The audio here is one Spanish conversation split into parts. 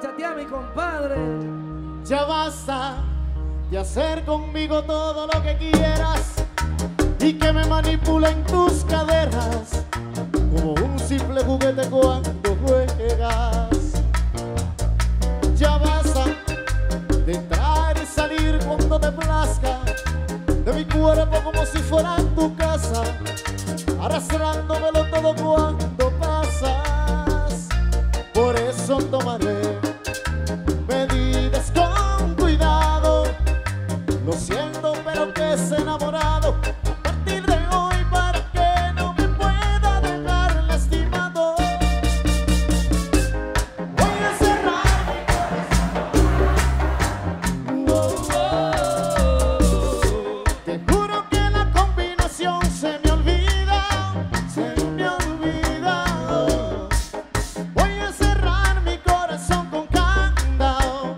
bachatear, mi compadre. Ya basta de hacer conmigo todo lo que quieras y que me manipulen tus caderas como un simple juguete cuando juegas. Ya basta de entrar y salir cuando te plazca de mi cuerpo como si fuera tu casa, arrastrándomelo todo cuando pasas. Por eso tomaré medidas con cuidado. Lo siento, pero que es enamorado. A partir de hoy, para que no me pueda dejar lastimado, voy a cerrar mi corazón. Te juro que la combinación se me olvida, se me olvida. Voy a cerrar mi corazón con candado.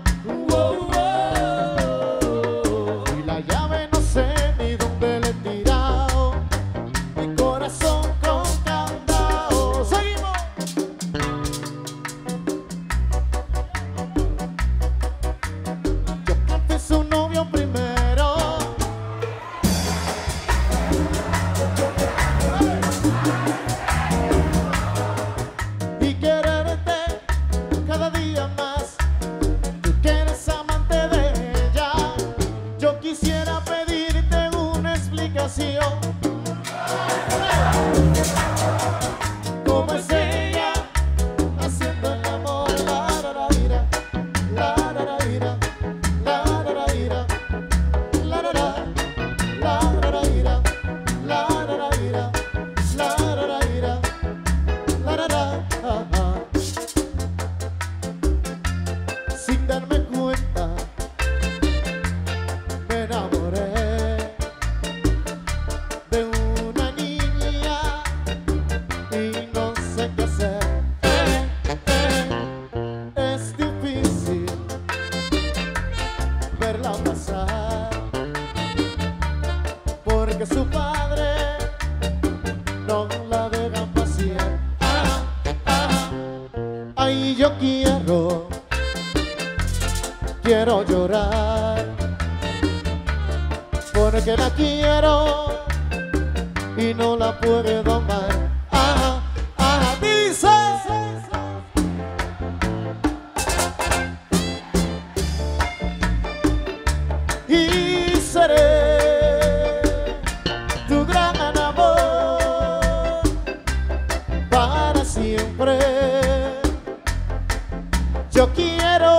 Y la llave no sé ni dónde le he tirado. Mi corazón con candado. Seguimos. Yo que fui su novio primero. Y quererte cada día más. Tú que eres amante de ella. Yo quisiera pedirte una explicación. ¿Cómo es ella haciendo el amor? La ra ra ira, la ra ra ira, la ra ra ira, la ra ra, la ra ra ira, la ra ra ira, la ra ra ira, la ra ra. Sin darme cuenta me enamoré de una niña y no sé qué hacer. Es difícil verla pasar porque su padre no la deja pasear. Ay, yo quiero llorar porque la quiero y no la puedo domar. Dice. Y seré tu gran amor para siempre. Yo quiero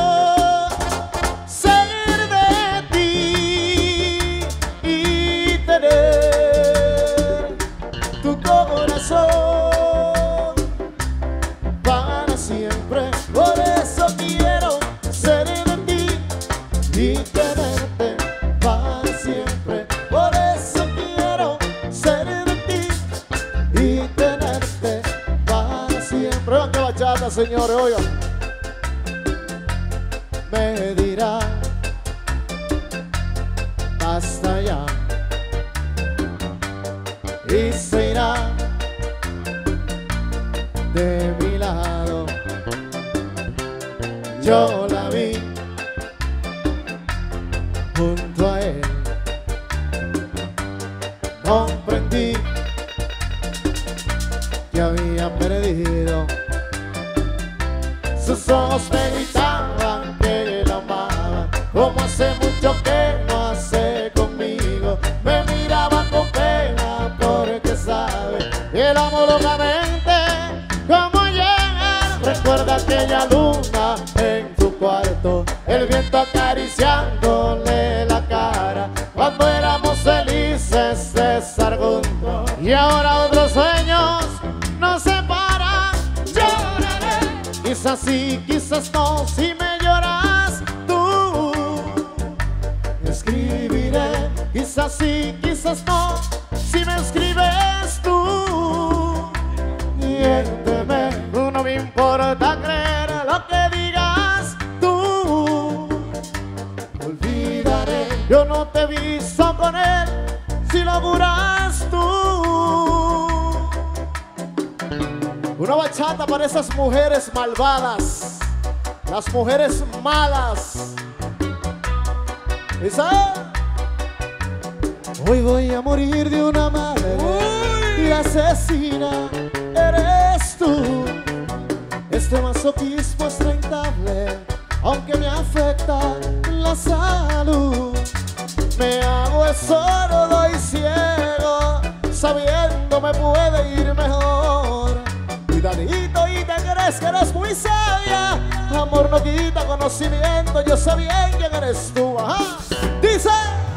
ser de ti y tener tu corazón para siempre. Por eso quiero ser de ti y tenerte para siempre. Por eso quiero ser de ti y tenerte para siempre. Oigan qué bachata, señores, oigan. Me dirá basta ya y se irá de mi lado. Yo la vi junto a él, comprendí que había perdido. Sus ojos me gritaban que la amaba, como hace mucho que no hace conmigo. Me miraba con pena porque sabe que la amo locamente como ayer. Recuerda aquella luna en tu cuarto, el viento acariciándole la cara, cuando éramos felices de estar juntos. Y ahora otros sueños nos separan. Lloraré, quizás sí, quizás no. Si me lloras tú, escribiré. Quizás sí, quizás no. Si me escribes tú, miénteme. No me importa creer lo que digas tú. Olvidaré, yo no te he visto con él. Si lo juras tú. Una bachata para esas mujeres malvadas Las mujeres malas. ¿Dice? Hoy voy a morir de una madre y la asesina eres tú. Este masoquismo es rentable, aunque me afecta la salud. Me hago el sordo y ciego, sabiendo me puede ir mejor. Cuidadito y te crees que eres muy sabia. Amor no quita conocimiento, yo sé bien quién eres tú. Ajá. Dice.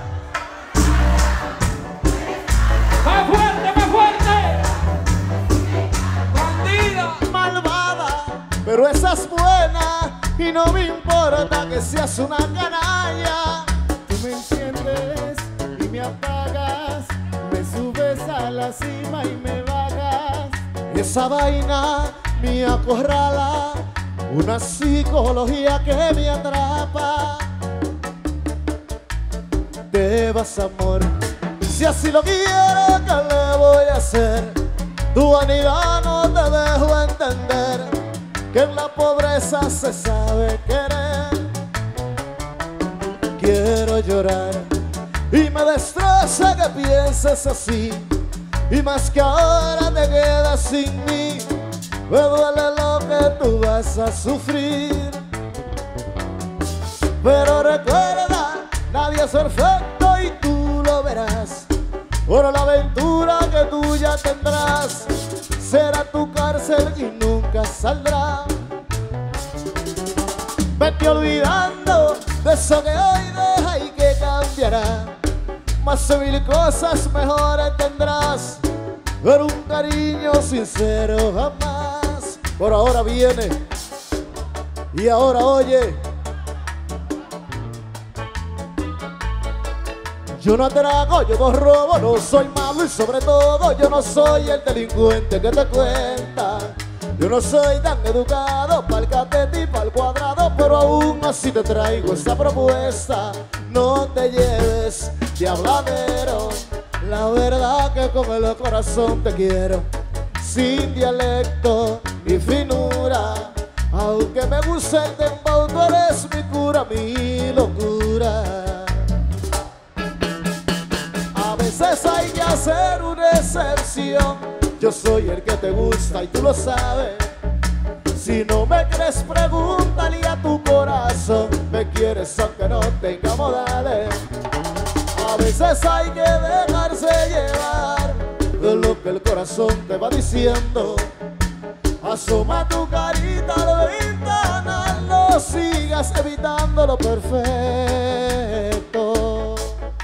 ¡Más fuerte, más fuerte! ¡Bandida! Malvada, pero esa es buena y no me importa que seas una canalla. Tú me enciendes y me apagas, me subes a la cima y me bajas. Esa vaina me acorrala, una psicología que me atrapa. Te vas, amor, si así lo quiero, ¿qué le voy a hacer? Tu vanidad no te dejo entender que en la pobreza se sabe querer. Quiero llorar y me destroza que pienses así, y más que ahora te quedas sin mí. Me duele lo que tú vas a sufrir, pero recuerda, nadie es perfecto y tú lo verás. Por la aventura que tú ya tendrás, será tu cárcel y nunca saldrá. Vete olvidando de eso que hoy deja y que cambiará. Más de 1000 cosas mejores tendrás, pero un cariño sincero jamás. Por ahora viene y ahora oye. Yo no atraco, yo no robo, no soy malo y sobre todo yo no soy el delincuente que te cuenta. Yo no soy tan educado pa'l catete y pa'l cuadrado, pero aún así te traigo esta propuesta. No te lleves de habladero, la verdad que con el corazón te quiero, sin dialecto ni finura. Aunque me guste el dembow, tú eres mi cura, mi locura. A veces hay que hacer una excepción. Yo soy el que te gusta y tú lo sabes. Si no me crees, pregúntale a tu corazón. Me quieres aunque no tenga modales. A veces hay que dejarse llevar de lo que el corazón te va diciendo. Asoma tu carita al ventanal, no sigas evitando lo perfecto.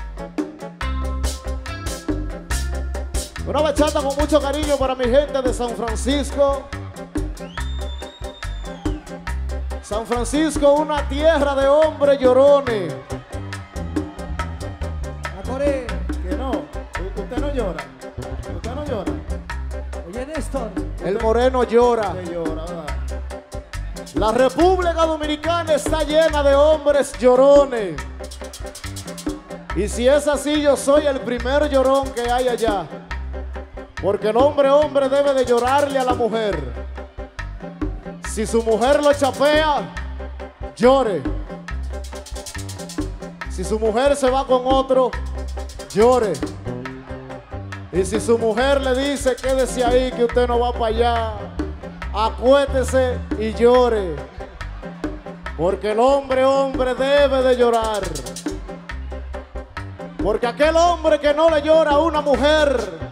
Una bachata con mucho cariño para mi gente de San Francisco. San Francisco, una tierra de hombres llorones. Acore, que no, usted no llora, usted no llora. Oye, Néstor. El moreno llora. Usted llora, ¿verdad? La República Dominicana está llena de hombres llorones. Y si es así, yo soy el primer llorón que hay allá. Porque el hombre debe de llorarle a la mujer. Si su mujer lo chapea, llore. Si su mujer se va con otro, llore. Y si su mujer le dice, quédese ahí que usted no va para allá, acuéstese y llore. Porque el hombre debe de llorar. Porque aquel hombre que no le llora a una mujer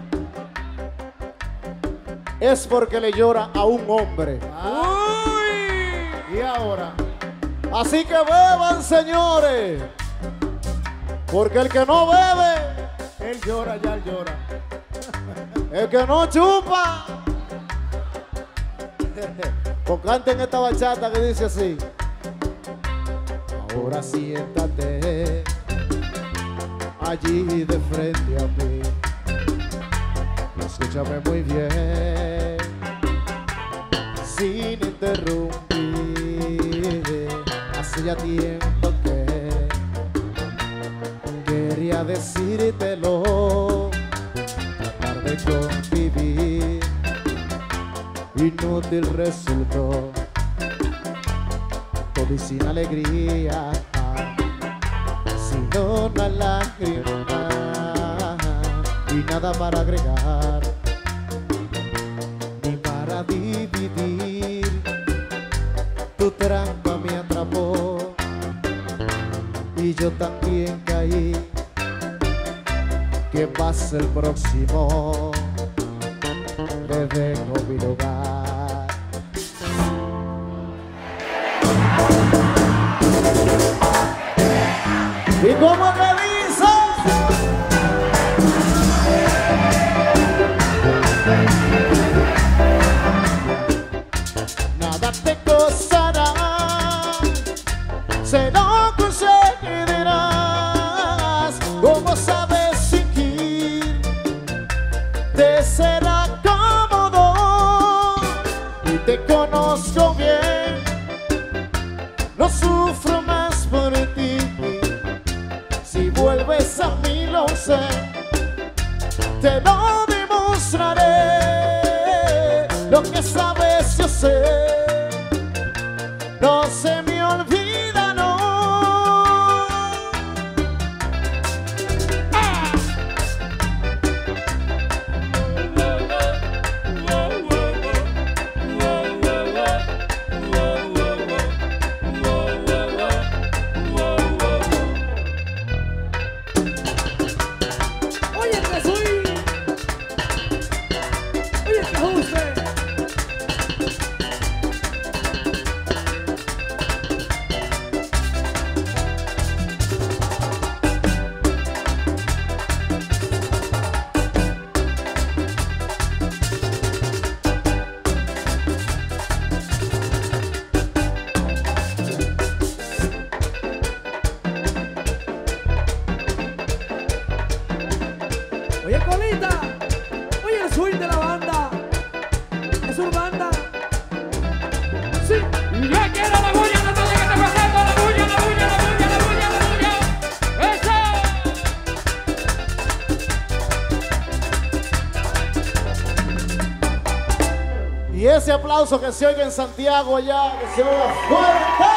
es porque le llora a un hombre. ¡Uy! ¿Y ahora? Así que beban, señores. Porque el que no bebe, Él llora, ya él llora. el que no chupa. Pues canten esta bachata que dice así. Ahora siéntate allí de frente a mí. Escúchame muy bien, sin interrumpir. Hace ya tiempo que quería decírtelo, tratar de convivir, inútil resultó. y sin alegría, sino una lágrima y nada para agregar ni para dividir. Tu trampa me atrapó y yo también caí. ¿Quién va a ser el próximo? Le dejo mi lugar. ¿Y cómo me dice? Nada te costará, se lo concederás. Como sabes fingir, te será cómodo y te conozco bien. No sufro más por ti. Si vuelves a mí lo sé, te lo demostraré. Lo que sabes yo sé, no se me olvida, no. Oye, que soy. Oye, que José. Oye, Colita, oye el swing de la banda, es urbana. Sí, yo quiero la bulla, no sé qué está pasando, la bulla, la bulla, la bulla, la bulla, la bulla. ¡Eso! Y ese aplauso que se oiga en Santiago allá, que se oiga fuerte.